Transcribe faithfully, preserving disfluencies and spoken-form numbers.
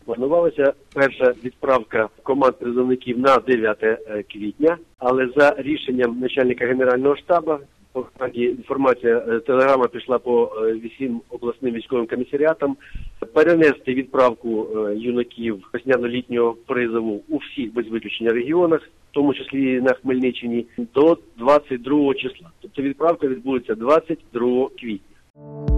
Планувалася перша відправка команд призовників на дев'яте квітня, але за рішенням начальника Генерального штабу, по інформація, телеграма пішла по всім обласним військовим комісаріатам, перенести відправку юнаків весняно-літнього призову у всіх без виключення регіонах, в тому числі на Хмельниччині, до двадцять другого числа. Тобто відправка відбудеться двадцять другого квітня.